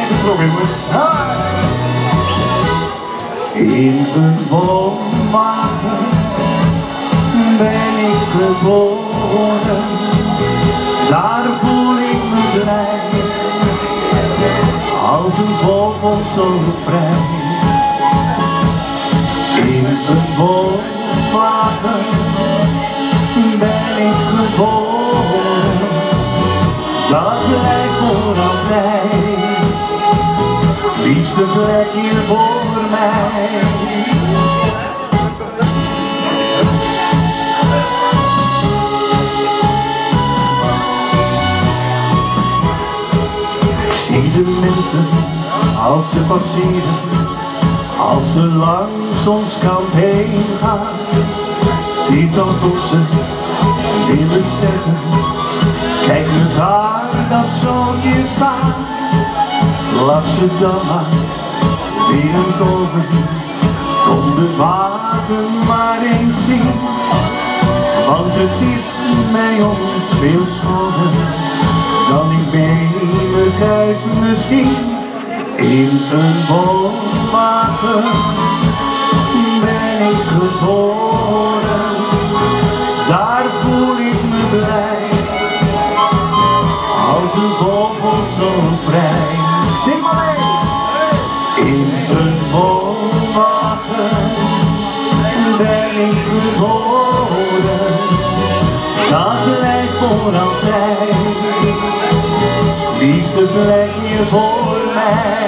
getrokken, jongens. In een woonwagen ben ik geboren, daar voel ik me blij, als een vogel zo vrij. In een woonwagen ben ik geboren, dat blijft voor altijd het liefste plekje voor mij. Ik zie de mensen als ze passeren, als ze langs ons kamp heen gaan. Het is alsof ze willen zeggen, kijk me daar, dat zootje staan. Laat ze dan maar binnenkomen, kom de wagen maar eens zien. Want het is bij ons veel schoner dan ik menig huis misschien. In een woonwagen ben ik geboren, daar voel ik me blij, als een vogel zo vrij. Zing maar mee! In een woonwagen ben ik geboren, dat blijft voor altijd het liefste plekje voor mij.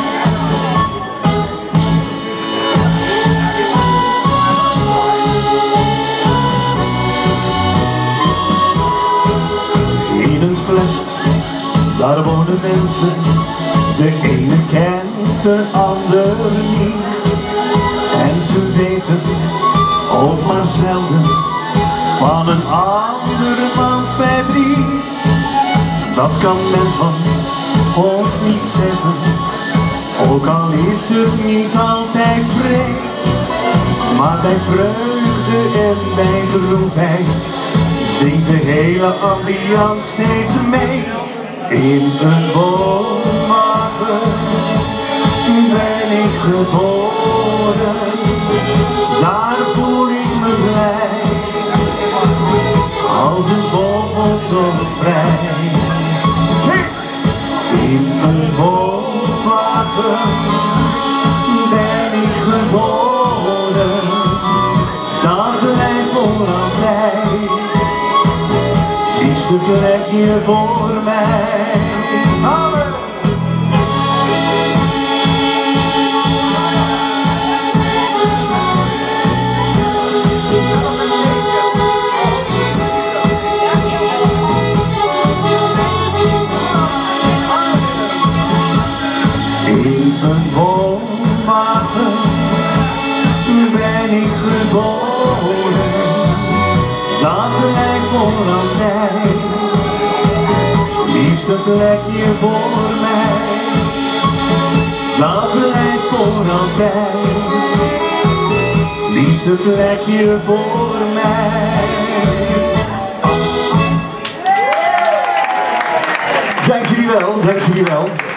In een flat, daar wonen mensen, de ene kent de ander niet. En ze weten ook maar zelden van een andermans verdriet. Dat kan men van ons niet zeggen, ook al is het niet altijd vreed. Maar bij vreugde en bij droefheid zingt de hele ambiance steeds mee. In een woonwagen ben ik geboren, daar voel ik me blij, als een vogel zo vrij. In een woonwagen ben ik geboren, dat blijft voor altijd het liefste plekje voor mij. Amen. In een woonwagen ben ik geboren, dat blijft voor altijd het liefste plekje voor mij. Dat blijft voor altijd het liefste plekje voor mij. Dank jullie wel, dank jullie wel.